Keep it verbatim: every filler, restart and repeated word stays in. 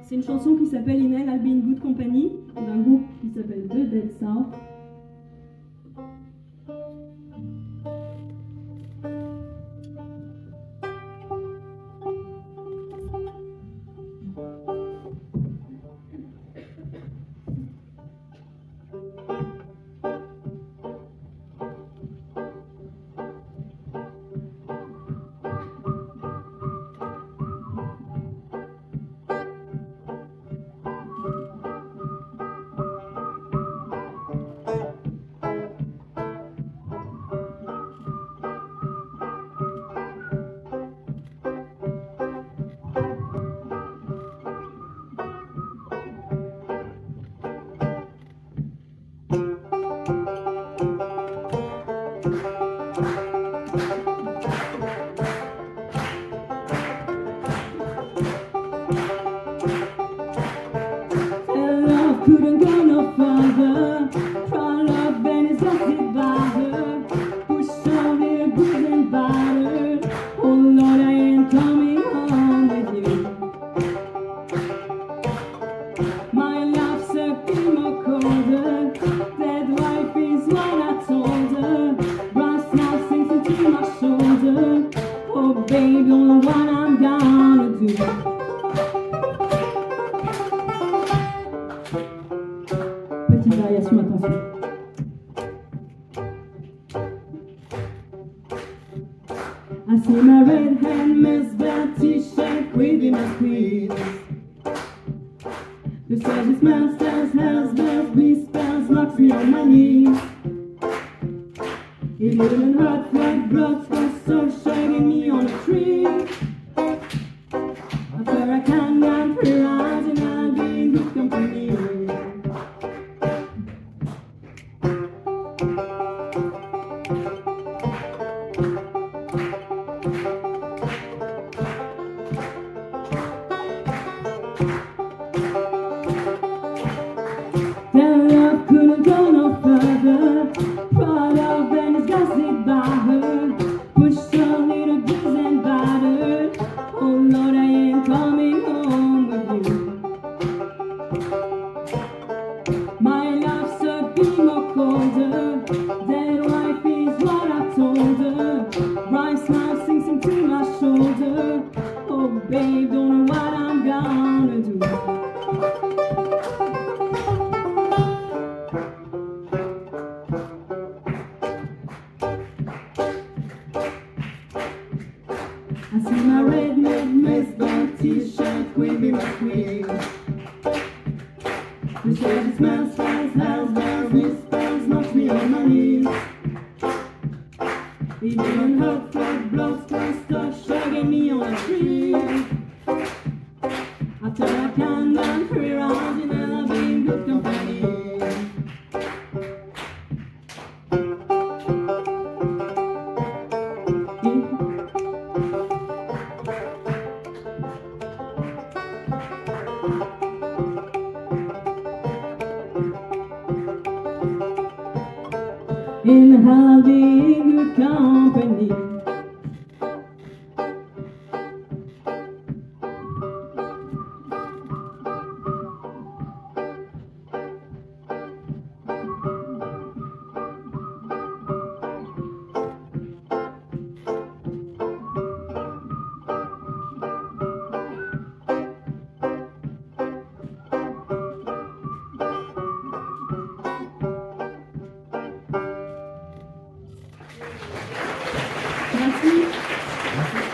C'est une chanson qui s'appelle In Hell I'll Be in Good Company, d'un groupe qui s'appelle The Dead South. Couldn't go no further. Try love and it's got it battered. Push on it, good and battered. Oh Lord, I ain't coming home with you. My life's a bit more colder. Dead wife is what I told her. Brass now sinks into my shoulder. Oh baby, don't know what I'm gonna do. Petite variation, attention. I see my red hand, Miss Betty shake with my squeeze. The service master's house does me spells, knocks me on my knees. It didn't hurt like blood was so shaking me on a tree. After I can't down three rounds and I'll be in good company. Love couldn't go no further. Proud of Venice, gossip by her. Pushed a little goods and battered. Oh Lord, I ain't coming home with you. My love's a bit more colder. Dead wife is what I told her. Bright smile sinks into my shoulder. Oh babe, don't know what I'm gonna do. I see my red made Miss Betty shake with my queen. The shady smells, smells, smells, smells, me spells, knocks me on my knees. It didn't hurt like blood, start shaking me on a tree. After I can down three rounds and I'll be in good company. In having good company. Merci.